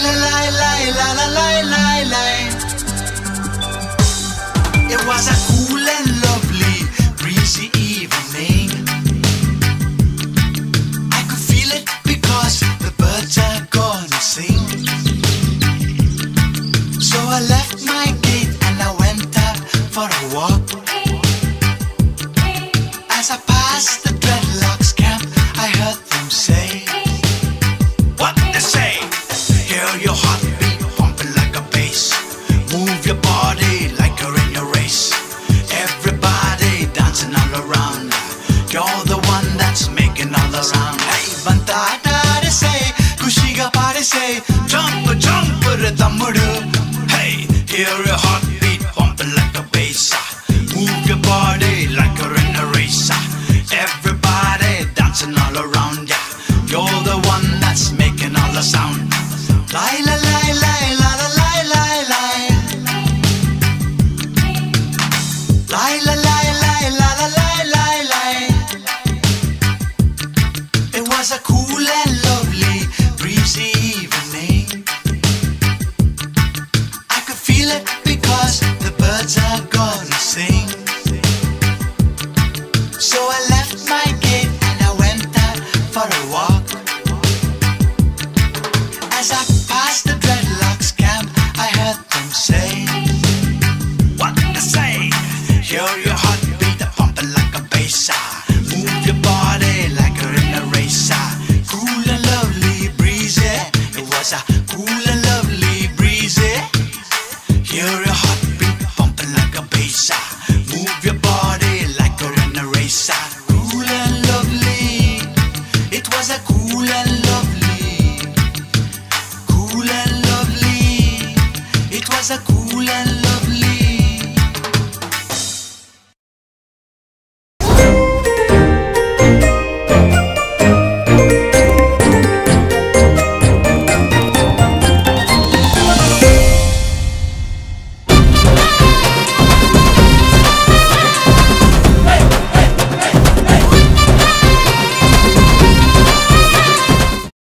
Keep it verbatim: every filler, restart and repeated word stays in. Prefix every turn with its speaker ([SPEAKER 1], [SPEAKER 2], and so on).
[SPEAKER 1] la la la la la la la. It was a cool and lovely breezy evening. I could feel it because the birds are gonna sing. So I left my gate and I went out for a walk. As I passed the dreadlocks camp, I heard them say, what they say? Hear your heartbeat pumping like a bass. Move your body like you're in a race. Everybody dancing all around. You're the one that's making all the sound. Hey, banta aadare say, kushiga paade say, jump, jump, thammudu. Hey, hear your heartbeat pumping like a bass. Move your body like you're in a race. Everybody dancing all around ya. You're the one that's making all the sound. Lie, la, lie, lie, la, la, lie, lie, lie. Lie, la, lie, lie, la, la, lie, lie, lie. It was a cool and lovely breezy evening. I could feel it because the birds are gonna sing. So I left my gate and I went out for a walk. As I passed the dreadlocks camp, I heard them say, what to say? Hear your